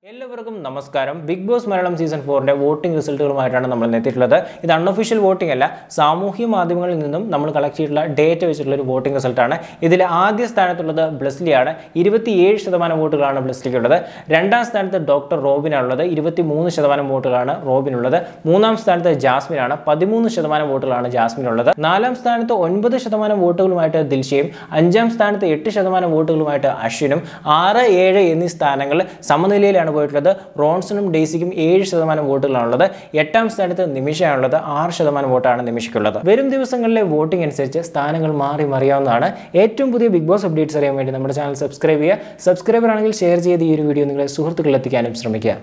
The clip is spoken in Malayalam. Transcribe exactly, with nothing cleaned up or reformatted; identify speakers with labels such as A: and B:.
A: എല്ലാവർക്കും നമസ്കാരം. ബിഗ് ബോസ് മലയാളം സീസൺ ഫോറിന്റെ വോട്ടിംഗ് റിസൾട്ടുകളുമായിട്ടാണ് നമ്മൾ എത്തിയിട്ടുള്ളത്. ഇത് അൺഒഫീഷ്യൽ വോട്ടിംഗ് അല്ല, സാമൂഹ്യ മാധ്യമങ്ങളിൽ നിന്നും നമ്മൾ കളക്ട് ചെയ്തിട്ടുള്ള ഡേറ്റ വെച്ചിട്ടുള്ള ഒരു വോട്ടിംഗ് റിസൾട്ടാണ്. ഇതിൽ ആദ്യ സ്ഥാനത്തുള്ളത് ബ്ലെസ്ലിയാണ്. ഇരുപത്തിയേഴ് ശതമാനം വോട്ടുകളാണ് ബ്ലെസ്ലിക്കുള്ളത്. രണ്ടാം സ്ഥാനത്ത് ഡോക്ടർ റോബിനാണുള്ളത്. ഇരുപത്തി മൂന്ന് ശതമാനം വോട്ടുകളാണ് റോബിനുള്ളത്. മൂന്നാം സ്ഥാനത്ത് ജാസ്മിനാണ്. പതിമൂന്ന് ശതമാനം വോട്ടുകളാണ് ജാസ്മിനുള്ളത്. നാലാം സ്ഥാനത്ത് ഒൻപത് ശതമാനം വോട്ടുകളുമായിട്ട് ദിൽഷയും അഞ്ചാം സ്ഥാനത്ത് എട്ട് ശതമാനം വോട്ടുകളുമായിട്ട് അശ്വിനും ആറ് ഏഴ് എന്നീ സ്ഥാനങ്ങൾ സമനിലയിലാണ് പോയിട്ടുള്ളത്. റോൺസണും ഡെയ്സിക്കും ഏഴ് ശതമാനം വോട്ടുകളാണുള്ളത്. എട്ടാം സ്ഥാനത്ത് നിമിഷയാണുള്ളത്. ആറ് ശതമാനം വോട്ടാണ് നിമിഷയ്ക്കുള്ളത്. വരും ദിവസങ്ങളിലെ വോട്ടിംഗ് അനുസരിച്ച് സ്ഥാനങ്ങൾ മാറി മറിയാവുന്നതാണ്. ഏറ്റവും പുതിയ ബിഗ് ബോസ് അപ്ഡേറ്റ്സ് അറിയാൻ വേണ്ടി നമ്മുടെ ചാനൽ സബ്സ്ക്രൈബ് ചെയ്യുക. സബ്സ്ക്രൈബർ ആണെങ്കിൽ ഷെയർ ചെയ്ത് ഈ ഒരു വീഡിയോ നിങ്ങളെ സുഹൃത്തുക്കളിൽ എത്തിക്കാനും ശ്രമിക്കുക.